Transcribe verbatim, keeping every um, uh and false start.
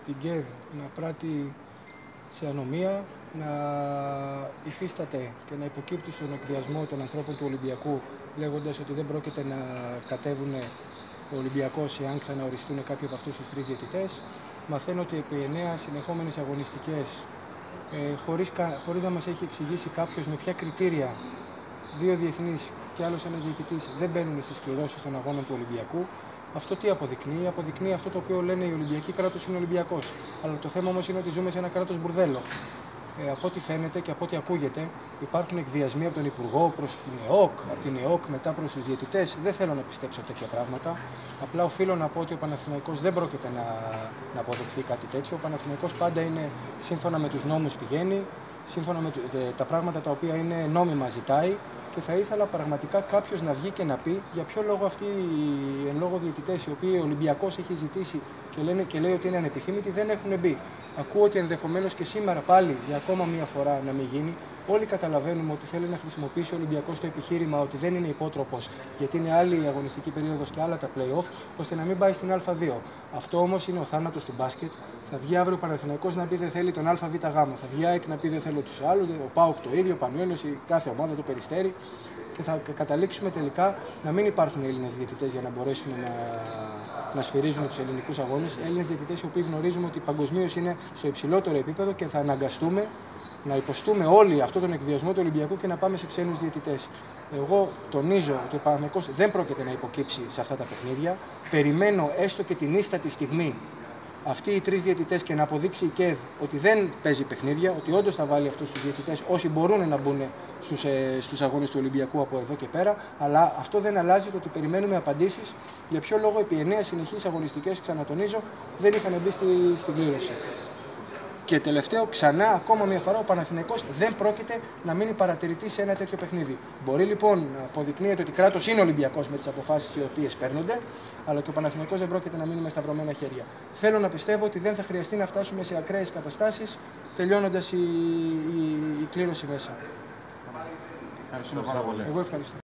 την ΚΕΔ να πράττει σε ανομία, να υφίσταται και να υποκύπτει στον εκβιασμό των ανθρώπων του Ολυμπιακού, λέγοντας ότι δεν πρόκειται να κατέβουν ο Ολυμπιακός εάν ξαναοριστούν κάποιοι από αυτούς τους τρεις διαιτητές. Μαθαίνω ότι επί εννέα συνεχόμενες αγωνιστικές, ε, χωρίς, χωρίς να μας έχει εξηγήσει κάποιος με ποια κριτήρια δύο διεθνείς και άλλος ένας διαιτητής δεν μπαίνουν στις κληρώσεις των αγώνων του Ολυμπιακού. Αυτό τι αποδεικνύει? Αποδεικνύει αυτό το οποίο λένε οι Ολυμπιακοί, κράτος είναι Ολυμπιακός. Αλλά το θέμα όμως είναι ότι ζούμε σε ένα κράτος μπουρδέλο. Ε, από ό,τι φαίνεται και από ό,τι ακούγεται, υπάρχουν εκβιασμοί από τον Υπουργό προς την ΕΟΚ, από την ΕΟΚ μετά προς τους διαιτητές. Δεν θέλω να πιστέψω τέτοια πράγματα. Απλά οφείλω να πω ότι ο Παναθηναϊκός δεν πρόκειται να, να αποδεχθεί κάτι τέτοιο. Ο Παναθηναϊκός πάντα είναι σύμφωνα με τους νόμους πηγαίνει, σύμφωνα με τα πράγματα τα οποία είναι νόμιμα ζητάει. Και θα ήθελα πραγματικά κάποιος να βγει και να πει για ποιο λόγο αυτοί οι εν λόγω διαιτητές, οι οποίοι ο Ολυμπιακός έχει ζητήσει και, λένε, και λέει ότι είναι ανεπιθύμητοι, δεν έχουν μπει. Ακούω ότι ενδεχομένως και σήμερα πάλι για ακόμα μία φορά να μην γίνει. Όλοι καταλαβαίνουμε ότι θέλει να χρησιμοποιήσει ο Ολυμπιακός το επιχείρημα ότι δεν είναι υπότροπος, γιατί είναι άλλη η αγωνιστική περίοδος και άλλα τα play-off, ώστε να μην πάει στην Α2. Αυτό όμως είναι ο θάνατος του μπάσκετ. Θα βγει αύριο ο Παναθηναϊκός να πει δεν θέλει τον ΑΒΓ. Θα βγει ΑΕΚ να πει δεν θέλω τους άλλους, ο ΠΑΟΚ το ίδιο, ο Πανιόνιος, η κάθε ομάδα, το Περιστέρι. Και θα καταλήξουμε τελικά να μην υπάρχουν Έλληνες διαιτητές για να μπορέσουν να, να σφυρίζουν τους ελληνικούς αγώνες. Έλληνες διαιτητές οι οποίοι γνωρίζουμε ότι παγκοσμίως είναι στο υψηλότερο επίπεδο και θα αναγκαστούμε να υποστούμε όλοι αυτόν τον εκβιασμό του Ολυμπιακού και να πάμε σε ξένους διαιτητές. Εγώ τονίζω ότι ο Παναθηναϊκός δεν πρόκειται να υποκύψει σε αυτά τα παιχνίδια. Περιμένω έστω και την ίστατη στιγμή αυτοί οι τρεις διαιτητές και να αποδείξει η ΚΕΔ ότι δεν παίζει παιχνίδια, ότι όντως θα βάλει αυτούς τους διαιτητές όσοι μπορούν να μπουν στους, ε, στους αγώνες του Ολυμπιακού από εδώ και πέρα. Αλλά αυτό δεν αλλάζει το ότι περιμένουμε απαντήσεις για ποιο λόγο επί εννέα συνεχείς αγωνιστικές, ξανατονίζω, δεν είχαν μπει στη, στην κλήρωση. Και τελευταίο, ξανά, ακόμα μια φορά, ο Παναθηναϊκός δεν πρόκειται να μείνει παρατηρητής σε ένα τέτοιο παιχνίδι. Μπορεί λοιπόν να αποδεικνύεται ότι κράτος είναι Ολυμπιακός με τις αποφάσεις οι οποίες παίρνονται, αλλά και ο Παναθηναϊκός δεν πρόκειται να μείνει με σταυρωμένα χέρια. Θέλω να πιστεύω ότι δεν θα χρειαστεί να φτάσουμε σε ακραίες καταστάσεις, τελειώνοντας η, η, η κλήρωση μέσα. Ευχαριστούμε πάρα πολύ. Εγώ ευχαριστώ.